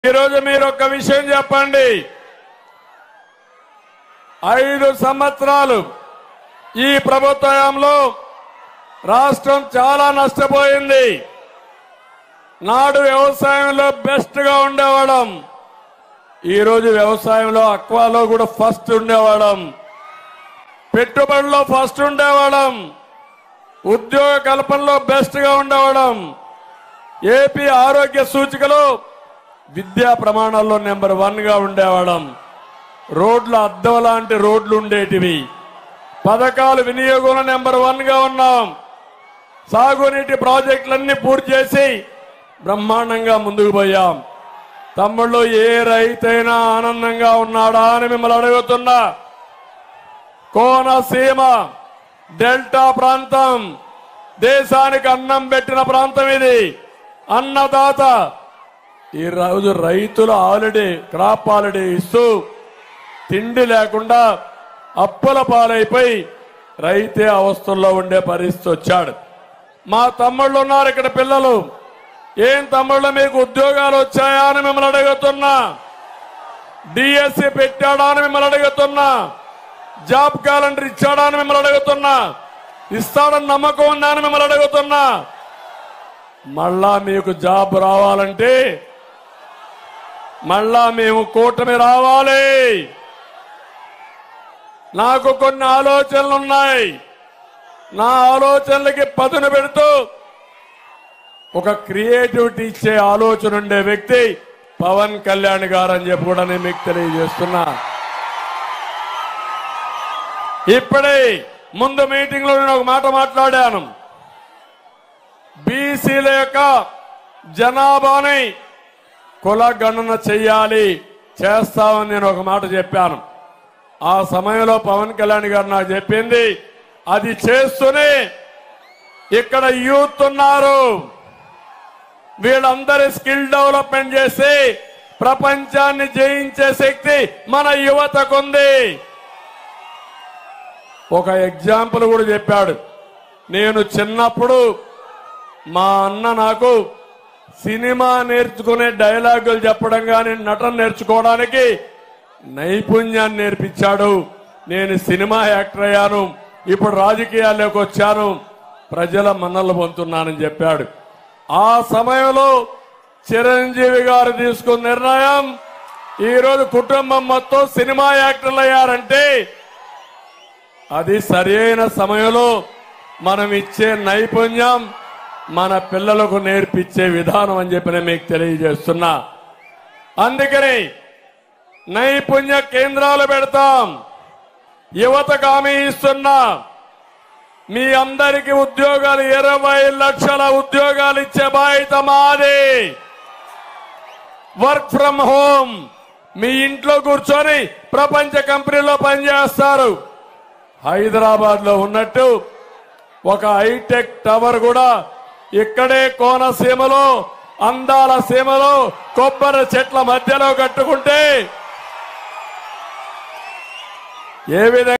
ఈరోజు మీరు ఒక విషయం చెప్పండి. 5 సంవత్సరాలు ఈ ప్రభుత్వంలో రాష్ట్రం చాలా నష్టపోయింది. నాడు వ్యవసాయంలో బెస్ట్ గా ఉండేవాళ్ళం. ఈరోజు వ్యవసాయంలో అక్వాలో కూడా ఫస్ట్ ఉండేవాళ్ళం, పెట్టుబడుల్లో ఫస్ట్ ఉండేవాళ్ళం, ఉద్యోగ కల్పనలో బెస్ట్ గా ఉండేవాళ్ళం. ఏపీ ఆరోగ్య సూచికలో విద్యా ప్రమాణాల్లో నెంబర్ 1 గా ఉండేవాళ్ళం. రోడ్ల అద్దం లాంటి రోడ్లు ఉండేటివి. పథకాలు వినియోగంలో నెంబర్ 1 గా ఉన్నాం. సాగునీటి ప్రాజెక్టులన్నీ పూర్తి చేసి బ్రహ్మాండంగా ముందుకు పోయాం. తమ్ముళ్ళు, ఏ రైతైనా ఆనందంగా ఉన్నాడా అని మిమ్మల్ని అడుగుతున్నా. కోనసీమ డెల్టా ప్రాంతం దేశానికి అన్నం పెట్టిన ప్రాంతం ఇది. అన్నదాత. ఈ రోజు రైతులు ఆల్రెడీ క్రాప్ హాలిడే ఇస్తూ తిండి లేకుండా అప్పుల పాలైపోయి రైతే అవస్థల్లో ఉండే పరిస్థితి వచ్చాడు. మా తమ్ముళ్ళు ఉన్నారు ఇక్కడ పిల్లలు. ఏం తమ్ముళ్ళు మీకు ఉద్యోగాలు వచ్చాయా అని మిమ్మల్ని అడుగుతున్నా. డిఎస్సి పెట్టాడా అని మిమ్మల్ని అడుగుతున్నా. జాబ్ క్యాలెండర్ ఇచ్చాడా అని మిమ్మల్ని అడుగుతున్నా. ఇస్తాడని నమ్మకం ఉందా అని మిమ్మల్ని అడుగుతున్నా. మళ్ళా మీకు జాబ్ రావాలంటే మళ్ళా మేము కూటమి రావాలి. నాకు కొన్ని ఆలోచనలు ఉన్నాయి. నా ఆలోచనలకి పదును పెడుతూ ఒక క్రియేటివిటీ ఇచ్చే ఆలోచన ఉండే వ్యక్తి పవన్ కళ్యాణ్ గారు అని చెప్పి కూడా నేను మీకు తెలియజేస్తున్నా. ఇప్పుడే ముందు మీటింగ్ లో నేను ఒక మాట మాట్లాడాను. బీసీల యొక్క జనాభాని కుల గణన చెయ్యాలి, చేస్తామని నేను ఒక మాట చెప్పాను. ఆ సమయంలో పవన్ కళ్యాణ్ గారు నాకు చెప్పింది, అది చేస్తూనే ఇక్కడ యూత్ ఉన్నారు, వీళ్ళందరి స్కిల్ డెవలప్మెంట్ చేసి ప్రపంచాన్ని జయించే శక్తి మన యువతకుంది. ఒక ఎగ్జాంపుల్ కూడా చెప్పాడు. నేను చిన్నప్పుడు మా అన్న నాకు సినిమా నేర్చుకునే డైలాగులు చెప్పడం కానీ నటన నేర్చుకోవడానికి నైపుణ్యాన్ని నేర్పించాడు. నేను సినిమా యాక్టర్ అయ్యాను, ఇప్పుడు రాజకీయాల్లోకి వచ్చాను, ప్రజల మన్నలు పొందుతున్నానని చెప్పాడు. ఆ సమయంలో చిరంజీవి గారు తీసుకున్న నిర్ణయం ఈరోజు కుటుంబం మొత్తం సినిమా యాక్టర్లు అయ్యారంటే అది సరైన సమయంలో మనం ఇచ్చే నైపుణ్యం మన పిల్లలకు నేర్పించే విధానం అని చెప్పి నేను మీకు తెలియజేస్తున్నా. అందుకని నైపుణ్య కేంద్రాలు పెడతాం. యువతకు హామీ ఇస్తున్నా. మీ అందరికీ ఉద్యోగాలు 20 లక్షల ఉద్యోగాలు ఇచ్చే బాధ్యత మాది. Work from home. మీ ఇంట్లో కూర్చొని ప్రపంచ కంపెనీలో పనిచేస్తారు. హైదరాబాద్ లో ఉన్నట్టు ఒక హైటెక్ టవర్ కూడా ఇక్కడే కోనసీమలో అందాల సీమలో కొబ్బరి చెట్ల మధ్యలో కట్టుకుంటే ఏ విధంగా